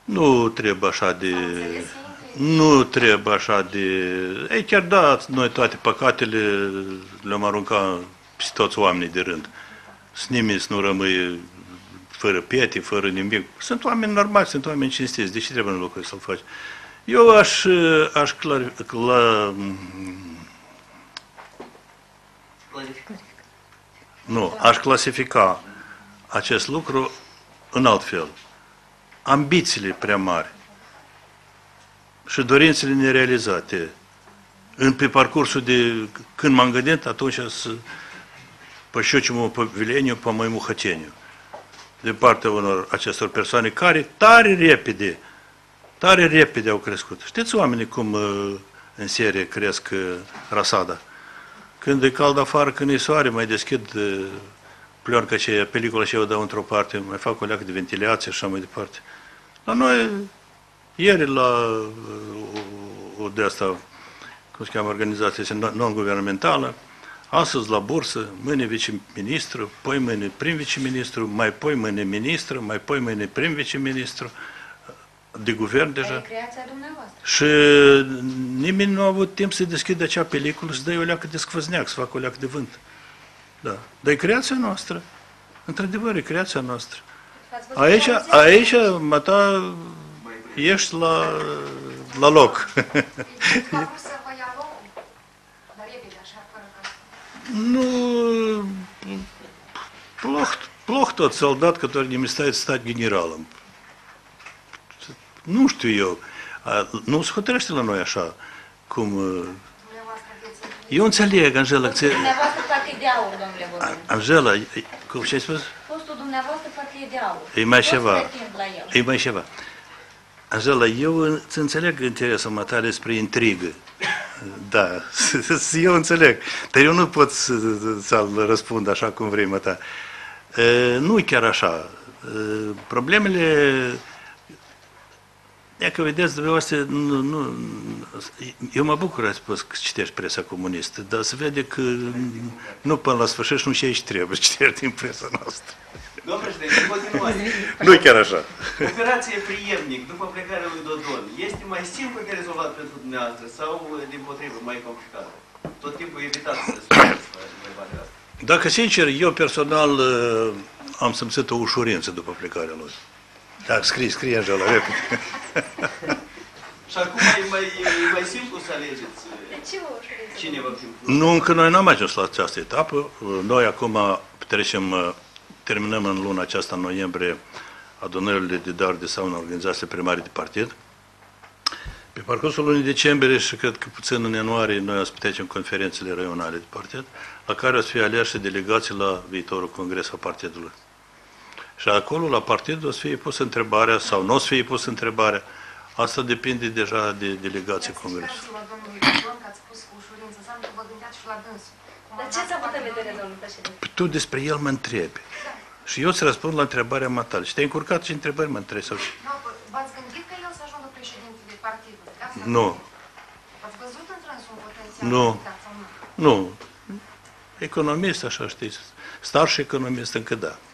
Nu trebuie așa de... Nu trebuie așa de... Ei, chiar da, noi toate păcatele le-am aruncat pe toți oamenii de rând. Nimeni să nu rămâie fără piete, fără nimic. Sunt oameni normali, sunt oameni cinstiți. De ce trebuie în locul să-l faci? Eu aș clasifica acest lucru în alt fel. Ambițiile prea mari și dorințele nerealizate. Pe parcursul de când m-am gândit, atunci să pășiocimul păvileniu, pe mai muhăteniu. De partea unor acestor persoane care tare repede au crescut. Știți oamenii cum în serie cresc rasada? Când e cald afară, când e soare, mai deschid pleoanca aceea, pelicula aceea o dau într-o parte, mai fac o leacă de ventilație și așa mai departe. La noi, ieri la o de asta, cum se cheamă, organizație non-guvernamentală, astăzi la bursă, mâine viceministru, poi mâine prim-viceministru, mai poi mâine ministru, mai poi mâine prim-viceministru, de guvern deja. Creația dumneavoastră. Și nimeni nu a avut timp să deschidă acea peliculă și să dă o leacă de scvăzneac, să facă o leacă de vânt. Da. Dar e creația noastră. Într-adevăr, e creația noastră. Aici, mata, ești la loc. Ну, плохо тот солдат, который не мечтает стать генералом. Nu știu eu. Nu se hotărăște la noi așa, cum... Eu înțeleg, Angela, că... Dumneavoastră parcă de aur, domnule Vorbin. Angela, cum ce ai spus? Postul dumneavoastră parcă e de aur. E mai ceva. E mai ceva. Angela, eu îți înțeleg interesul matale spre intrigă. Da, eu înțeleg. Dar eu nu pot să-l răspund așa cum vrei, măta. Nu e chiar așa. Problemele... Dacă vedeți, dumneavoastră, eu mă bucur, ați spus că citești presa comunistă, dar se vede că nu până la sfârșit și nu și aici trebuie citești din presa noastră. Domnul președinte, continuare. Nu chiar așa. Operație Priemnic, după plecarea lui Dodon, este mai simplu de rezolvat pentru dumneavoastră sau, dimpotrivă, mai complicat? Tot timpul evitați să spuneți întrebarea asta. Dacă, sincer, eu personal am simțit o ușurință după plecarea lui. Da, scrie așa la repede. Și acum e mai simplu să alegeți cine va fi? Nu, încă noi n-am ajuns la această etapă. Noi acum terminăm în luna aceasta, în noiembrie, adunările de dar de sau în organizație primare de partid. Pe parcursul lunii decembrie și cred că puțin în ianuarie noi o să petrecem conferințele raionale de partid, la care o să fie aleși delegații la viitorul congres al partidului. Și acolo, la partid, o să fie pusă întrebarea, sau nu o să fie pusă întrebarea. Asta depinde deja de delegații congresului. Dar ce s-a avut în vedere, domnul președinte? Tu despre el mă întrebi. Și eu îți răspund la întrebarea matale. Și te-ai încurcat și întrebări mă întrebi. Sau... V-ați gândit că el să ajungă președintele partidului? Nu. Ați văzut întrânsul un potențial? Nu. Nu. Economist, așa știți. Star și economist încă da.